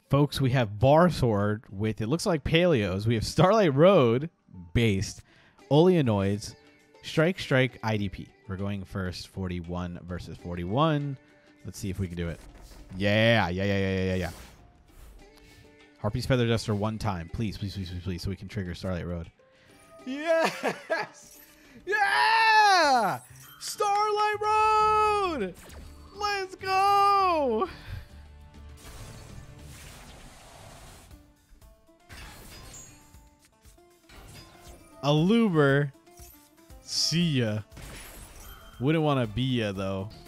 Folks, we have Bar Sword with, it looks like Paleos. We have Starlight Road based, Oleanoids, Strike, IDP. We're going first, 41 versus 41. Let's see if we can do it. Yeah. Harpy's Feather Duster one time. Please, so we can trigger Starlight Road. Yes! Yeah! Starlight Road! Let's go! Aluber. See ya. Wouldn't want to be ya, though.